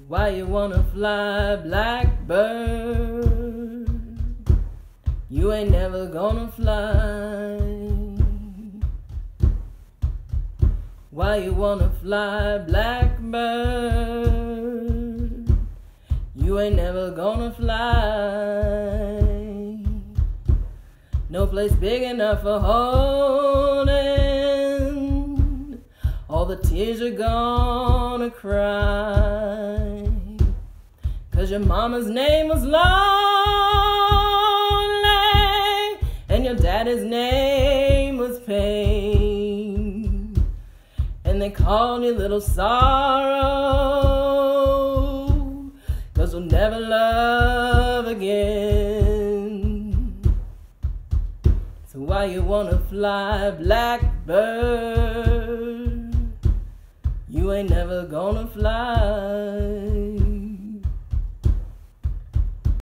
Why you wanna fly, blackbird? You ain't never gonna fly. Why you wanna fly, blackbird? You ain't never gonna fly. No place big enough for holding all the tears you're gonna cry. 'Cause your mama's name was lonely and your daddy's name was pain, and they called you Little Sorrow, 'cause we'll never love again. So why you wanna fly, blackbird? You ain't never gonna fly.